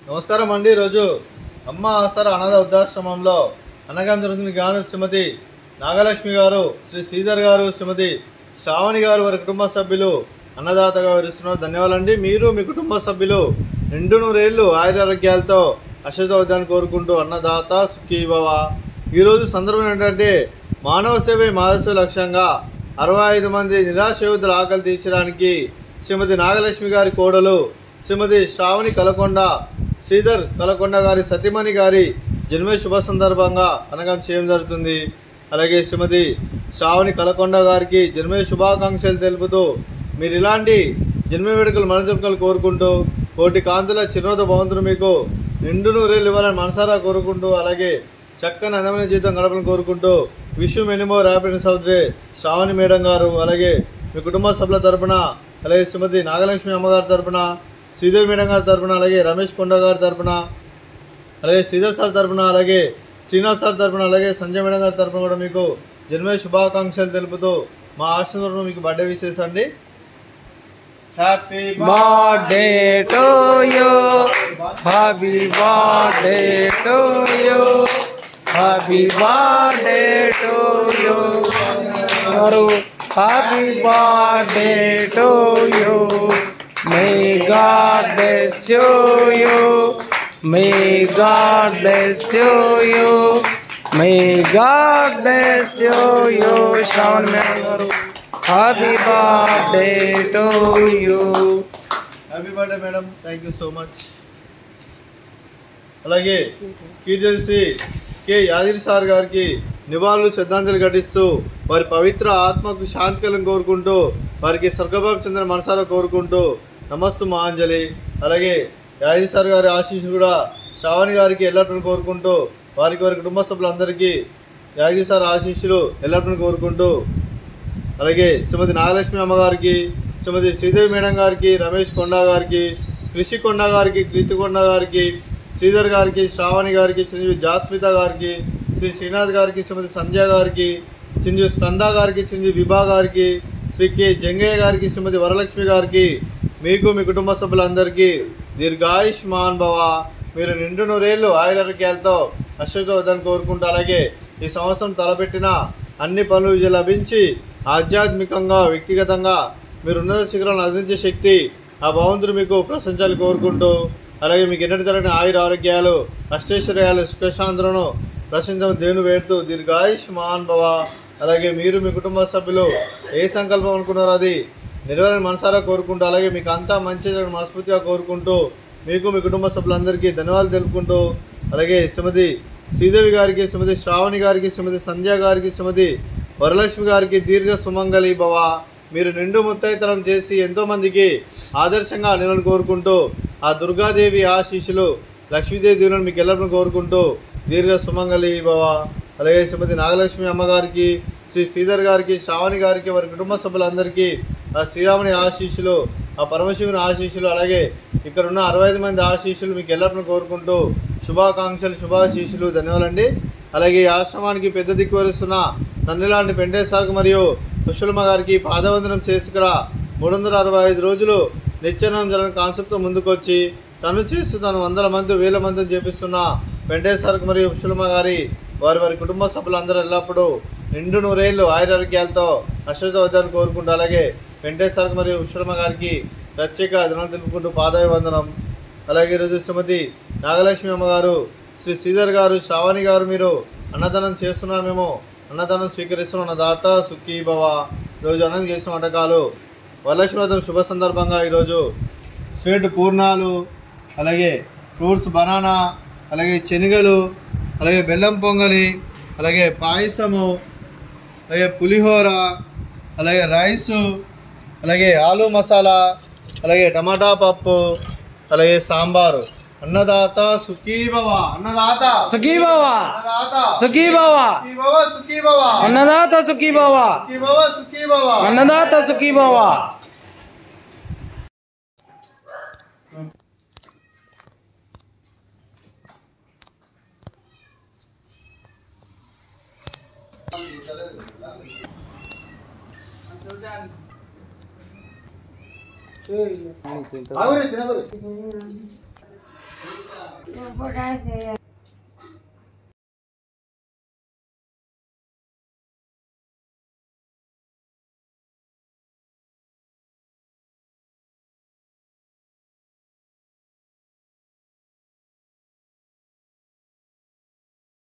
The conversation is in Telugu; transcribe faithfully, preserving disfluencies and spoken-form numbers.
నమస్కారం అండి. ఈరోజు అమ్మ ఆసరా అనాథ వృద్ధాశ్రమంలో అన్నగాం జరుగుతున్న గాను శ్రీమతి నాగలక్ష్మి గారు, శ్రీ శ్రీధర్ గారు, శ్రీమతి శ్రావణి గారు వారి కుటుంబ సభ్యులు అన్నదాతగా వివరిస్తున్నారు. ధన్యవాదాలండి. మీరు మీ కుటుంబ సభ్యులు రెండు నూరేళ్లు ఆయురారోగ్యాలతో అశ్వతవద్దాన్ని కోరుకుంటూ అన్నదాత సుఖీభవ. ఈరోజు సందర్భం ఏంటంటే మానవ సేవే మాధవ లక్ష్యంగా అరవై ఐదు మంది నిరాశయోధుల ఆకలి తీర్చడానికి శ్రీమతి నాగలక్ష్మి గారి కోడలు శ్రీమతి శ్రావణి కలకొండ, శ్రీధర్ కలకొండ గారి సతీమణి గారి జన్మే శుభ సందర్భంగా అనగం చేయడం జరుగుతుంది. అలాగే శ్రీమతి శ్రావణి కలకొండ గారికి జన్మే శుభాకాంక్షలు తెలుపుతూ మీరు ఇలాంటి జన్మ వేడుకలు మనజంకలు కోరుకుంటూ కోటి కాంతుల చిరునవ్వుతో భవంతులు మీకు నిండు నూరేళ్ళు ఇవ్వాలని మనసారా కోరుకుంటూ అలాగే చక్కని అందమైన జీవితం గడపని కోరుకుంటూ wish many more happiness of day Sravani madam గారు, అలాగే మీ కుటుంబ సభ్యుల తరపున, అలాగే శ్రీమతి నాగలక్ష్మి అమ్మగారి తరపున, శ్రీదేవి మేడం గారి తరపున, అలాగే రమేష్ కొండ గారి తరపున, అలాగే శ్రీధర్ సార్ తరపున, అలాగే శ్రీనివాస్ సార్ తరపున, అలాగే సంజయ్ మేడం గారి తరపున కూడా మీకు జన్మే శుభాకాంక్షలు తెలుపుతూ మా ఆశీర్వాదం మీకు బర్త్డే విషెస్ అండి. Happy birthday to you, happy birthday to you, happy birthday to you, happy birthday to you. May God bless you, you. May God bless you, you. May God bless you, you. Shravan Madam, happy birthday to you. Happy birthday madam, thank you so much. అలాగే కీర్తి కె యాదగిరి సార్ గారికి నివాళులు శ్రద్ధాంజలి ఘటిస్తూ వారి పవిత్ర ఆత్మకు శాంతి కలం కోరుకుంటూ వారికి స్వర్గభావ చంద్ర మనసారా కోరుకుంటూ నమస్తు మహాంజలి. అలాగే యాదగిరి సార్ గారి ఆశీస్సులు కూడా శ్రావణి గారికి ఎల్లప్పుడూ కోరుకుంటూ వారికి వారి కుటుంబ సభ్యులందరికీ యాదగిరి సార్ ఆశీస్సులు ఎల్లప్పుడూ కోరుకుంటూ అలాగే శ్రీమతి నాగలక్ష్మి అమ్మగారికి, శ్రీమతి శ్రీదేవి మేడం గారికి, రమేష్ కొండ గారికి, కృషి కొండ గారికి, కీర్తి కొండ గారికి, శ్రీధర్ గారికి, శ్రావణి గారికి, చిరంజీవి జాస్మిత గారికి, శ్రీ శ్రీనాథ్ గారికి, శ్రీమతి సంధ్య గారికి, చిరంజీవి స్కంద గారికి, చిరంజీవి విభా గారికి, శ్రీ కె జంగయ్య గారికి, శ్రీమతి వరలక్ష్మి గారికి, మీకు మీ కుటుంబ సభ్యులందరికీ దీర్ఘాయుష్మాన్ భవ, మీరు నిండు నూరేళ్ళు ఆయురారోగ్యాలతో అశ్వతవద్దని కోరుకుంటూ అలాగే ఈ సంవత్సరం తలపెట్టిన అన్ని పనులు విజయం లభించి ఆధ్యాత్మికంగా వ్యక్తిగతంగా మీరు ఉన్నత శిఖరాలను అందించే శక్తి ఆ భగవంతుడు మీకు ప్రశంసలు కోరుకుంటూ అలాగే మీకు ఎన్నటి తరగని ఆయుర ఆరోగ్యాలు అష్టైశ్వర్యాలు సుఖశాంతులను ప్రశంసను దేవుని వేడుతూ దీర్ఘాయుష్మాన్ భవ. అలాగే మీరు మీ కుటుంబ సభ్యులు ఏ సంకల్పం అనుకున్నారో అది నెరవేరని మనసారా కోరుకుంటూ అలాగే మీకు అంతా మంచి మనస్ఫూర్తిగా కోరుకుంటూ మీకు మీ కుటుంబ సభ్యులందరికీ ధన్యవాదాలు తెలుపుకుంటూ అలాగే శ్రీమతి శ్రీదేవి గారికి, శ్రీమతి శ్రావణి గారికి, శ్రీమతి సంధ్య గారికి, శ్రీమతి వరలక్ష్మి గారికి దీర్ఘ సుమంగళి భవ, మీరు నిండు ముత్తైతనం చేసి ఎంతోమందికి ఆదర్శంగా నిలను కోరుకుంటూ ఆ దుర్గాదేవి ఆశీస్సులు లక్ష్మీదేవి దీవులను మీకు ఎల్లప్పుడూ కోరుకుంటూ దీర్ఘ సుమంగళి భవ. అలాగే శ్రీమతి నాగలక్ష్మి అమ్మగారికి, శ్రీ శ్రీధర్ గారికి, శ్రావణి గారికి, వారి కుటుంబ సభ్యులందరికీ ఆ శ్రీరాముని ఆశీస్సులు, ఆ పరమశివుని ఆశీస్సులు, అలాగే ఇక్కడ ఉన్న అరవై ఐదు మంది ఆశీస్సులు మీకు ఎల్లప్పుడూ కోరుకుంటూ శుభాకాంక్షలు, శుభాశీస్సులు, ధన్యవాదాలండి. అలాగే ఈ ఆశ్రమానికి పెద్ద దిక్కు వరుస్తున్న తండ్రి లాంటి వెంకటేశ్వరకు మరియు పుష్పలమ్మ గారికి పాదవందనం చేసుకురా మూడు వందల అరవై ఐదు రోజులు నిత్యానం జరగని కాన్సెప్ట్తో ముందుకొచ్చి తను చేస్తూ తను వందల మంది వేల మందిని చేపిస్తున్న వెంకటేశ్వరకు మరియు పుష్పలమ్మ గారి వారి వారి కుటుంబ సభ్యులందరూ ఎల్లప్పుడూ నిండు నూరేళ్ళు ఆయురారోగ్యాలతో అశ్వతవద్దని కోరుకుంటూ అలాగే వెంకటేశ్వరకు మరియు పుష్పలమ్మ గారికి ప్రత్యేక ధనం తెలుపుకుంటూ పాదాభివందనం. అలాగే ఈరోజు శ్రీమతి నాగలక్ష్మి అమ్మగారు, శ్రీ శ్రీధర్ గారు, శ్రావణి గారు మీరు అన్నదానం చేస్తున్నారు, మేము అన్నదానం స్వీకరిస్తున్న దాత సుఖీ భవ. ఈరోజు అన్నం చేసిన వంటకాలు వరలక్ష్మి వ్రతం శుభ సందర్భంగా ఈరోజు స్వీట్ పూర్ణాలు, అలాగే ఫ్రూట్స్ బనానా, అలాగే శనగలు, అలాగే బెల్లం పొంగలి, అలాగే పాయసము, అలాగే పులిహోర, అలాగే రైసు, అలాగే ఆలు మసాలా, అలాగే టమాటా పప్పు, అలాగే సాంబారు. అన్నదాత సుఖీ భవ, అన్నదాత సుఖీ భవ, అన్నదాత సుఖీ భవ, సుఖీ భవ, సుఖీ భవ, అన్నదాత సుఖీ భవ, సుఖీ భవ, సుఖీ భవ, అన్నదాత సుఖీ భవ. ఆగురే తినగురే ఉపకారం చేయాలి.